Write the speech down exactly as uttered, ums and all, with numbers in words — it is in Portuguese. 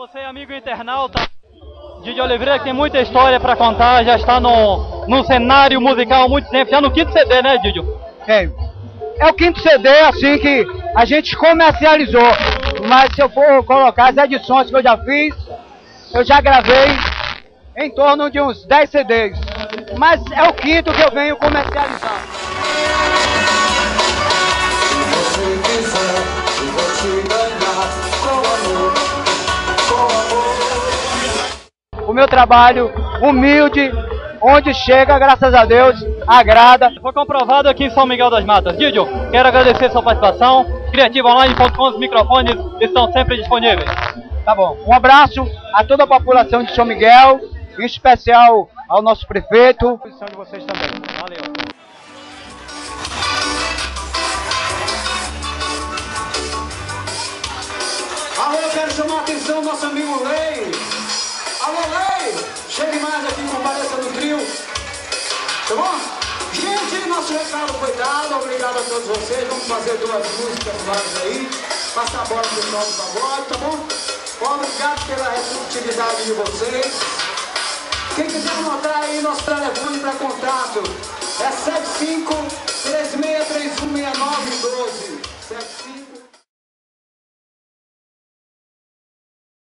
você, amigo internauta. Didio Oliveira, que tem muita história para contar, já está no, no cenário musical há muito tempo, já no quinto C D, né, Didio? É, é o quinto C D, assim, que a gente comercializou, mas se eu for colocar as edições que eu já fiz, eu já gravei em torno de uns dez C Ds, mas é o quinto que eu venho comercializando. O meu trabalho humilde, onde chega, graças a Deus, agrada. Foi comprovado aqui em São Miguel das Matas. Didio, quero agradecer sua participação. Criativo Online ponto com, os microfones estão sempre disponíveis. Tá bom. Um abraço a toda a população de São Miguel, em especial ao nosso prefeito. A posição de vocês também. Valeu. Alô, eu quero chamar a atenção do nosso amigo Lei. Alô, Lei! Chegue mais aqui, compareça no trio. Tá bom? Gente, nosso recado foi dado. Obrigado a todos vocês. Vamos fazer duas músicas mais aí. Passar a bola pro pessoal do pagode, tá bom? Obrigado pela receptividade de vocês. Quem quiser anotar aí nosso telefone para contato é sete cinco